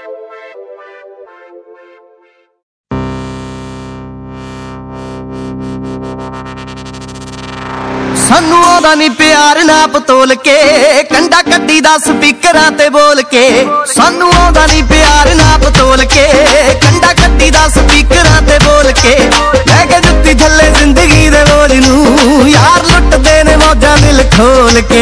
सानू आउंदा नी प्यार नाप तोल के, कंडा कड्डी दा स्पीकरां ते बोल के। सानू आउंदा नी प्यार नाप तोल के, कंडा कड्डी दा स्पीकरां ते बोल के। लैके जुत्ती थल्ले जिंदगी दे बोझ नूं, यार लुटदे ने मौजां दिल खोल के।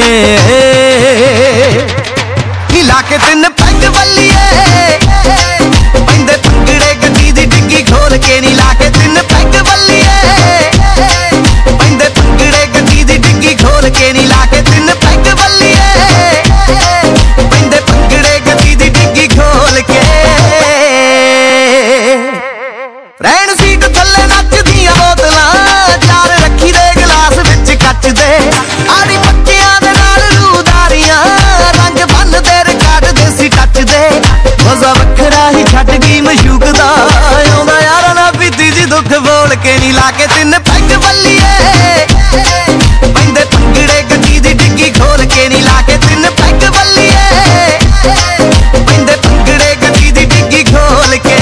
ला के तिन पैग बल्लिए, पैंदे भंगड़े गड्डी दी डिग्गी खोल के। नी ला के तिन पैग बल्लिए, पैंदे भंगड़े गड्डी दी डिग्गी खोल के। नी ला के तिन पैग बल्लिए, पैंदे भंगड़े गड्डी दी डिग्गी खोल के। रैन सीट थल्ले नचदियां बोतलां, चार रखी दे गिलास विच कच दे। आड़ी पक्कियां दे नाल रूदारियां, रंग बन दे रिकार्ड देसी टच दे। मजा वखरा ही छड्ड गई मशूक दा, आउंदा यारां ना पीती जी दुख बोल के। नी ला के तिन पैग बल्लिए, पैंदे भंगड़े गड्डी दी डिग्गी खोल के। नी ला के तिन पैग बल्लिए, पैंदे भंगड़े गड्डी दी डिग्गी खोल के।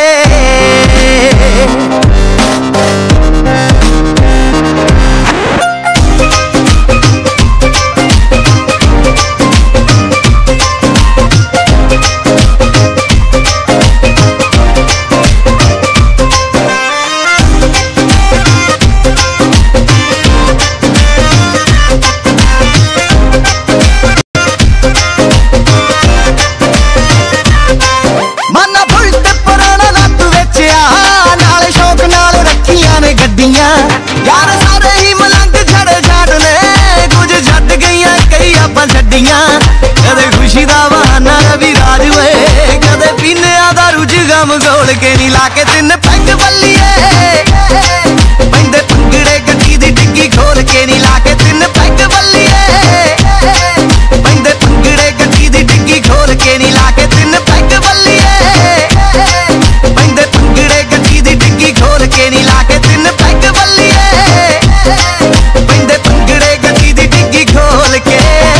यार सारे ही मलंग छड़े छाड़ ने, कुछ छड़ गई कई आपां छड्डियां। कदे खुशी दा बहाना रवि राज होए, कदे पीने दारू च गम घोल के। नी ला के तिन पैग बल्लिए, पैंदे भंगड़े गड्डी दी डिग्गी खोल के। नी ला के तिन पैग बल्लिए, पैंदे भंगड़े गड्डी दी डिग्गी खोल के। नी ला के तिन पैग बल्लिए, पैंदे भंगड़े गड्डी दी डिग्गी खोल के। नी ला के तिन पैग बल्लिए, पैंदे भंगड़े गड्डी दी डिग्गी खोल के।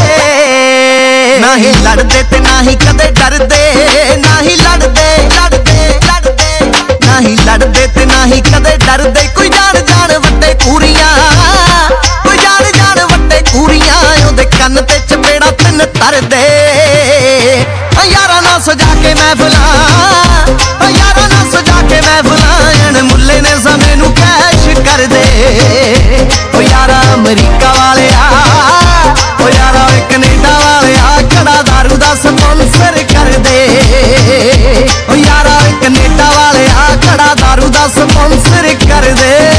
ना ही लड़दे ते ना ही कदे डरदे, ना ही लड़दे ना ही लड़दे ते ना ही कदे डरदे। कोई जान जान वड्डे कूरियां, कोई जान जान वड्डे कूरियां, ओदे कन्न ते चपेड़ा तिन तरदे। यारां ना सजा के महफिलां, यारां ना सजा के महफिलां, मुल्ले ने समय नू कैश कर दे। ओ यारा अमरीका वाले आ, ओ यारा कनेडा वाले आ, कड़ा दारू दा स्पॉन्सर कर दे। ओ यारा कनेडा वाले आ, कड़ा दारू दा स्पॉन्सर कर दे।